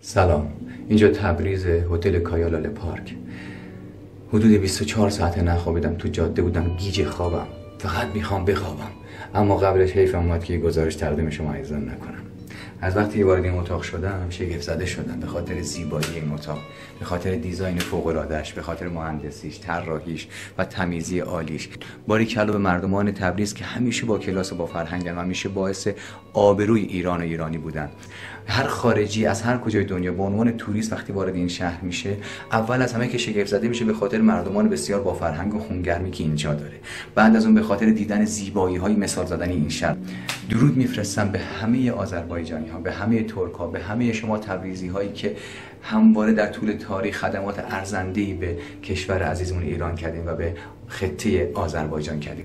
سلام، اینجا تبریز، هتل کایالال پارک. حدود 24 ساعت نخوابیدم، تو جاده بودم، گیج خوابم، فقط میخوام بخوابم. اما قبلش حیفم اومد که یه گزارش تقدیم شما عزیزان نکنم. از وقتی وارد این اتاق شدم شگفت زده شدم به خاطر زیبایی این اتاق، به خاطر دیزاین فوق‌العاده‌اش، به خاطر مهندسیش، طراحیش و تمیزی عالیش. باریکلا به مردمان تبریز که همیشه با کلاس و با فرهنگن و همیشه باعث آبروی ایران و ایرانی بودن. هر خارجی از هر کجای دنیا به عنوان توریست وقتی وارد این شهر میشه، اول از همه که شگفت زده میشه به خاطر مردمان بسیار با فرهنگ و خونگرمی که اینجا داره. بعد از اون به خاطر دیدن زیبایی‌های مثال زدنی این شهر. درود میفرستم به همه آذربایجانی‌ها، به همه ترک‌ها، به همه شما تبریزی‌هایی که همواره در طول تاریخ خدمات ارزنده‌ای به کشور عزیزمون ایران کردین و به خطه آذربایجان کردین.